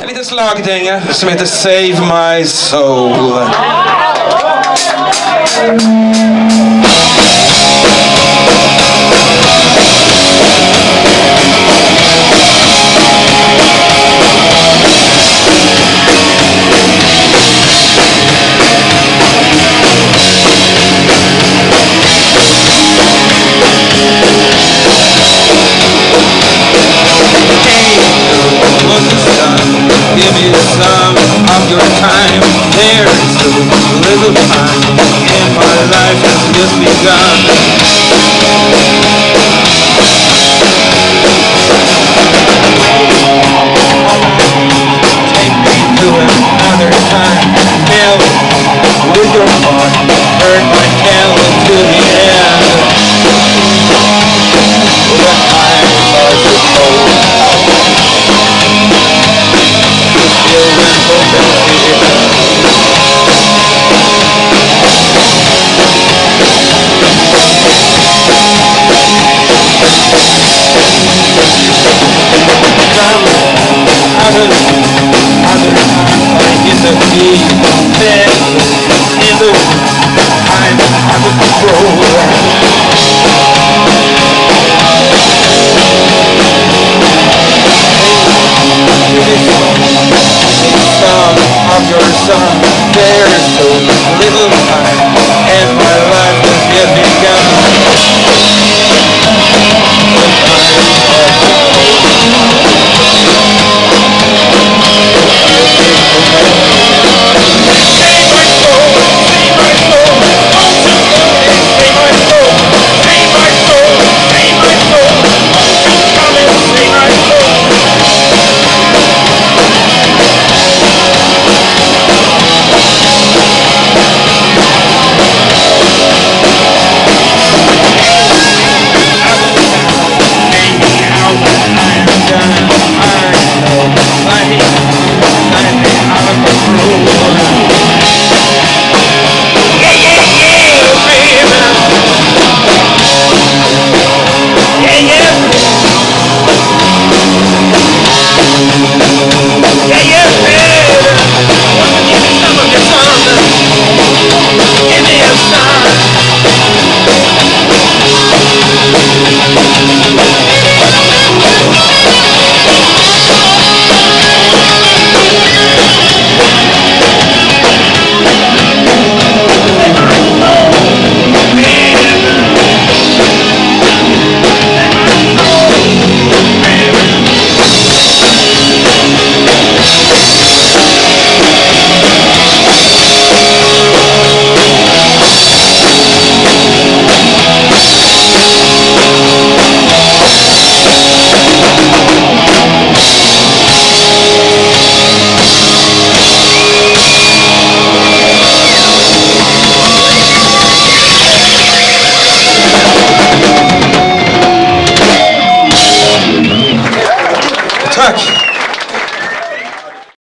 En liten slagdänga som heter Save My Soul. Give me some of your time. There's so little time, and my life has just begun. Take me to another time. Fill with your heart. Burn my candle to the end. The times are too cold. There's so little time.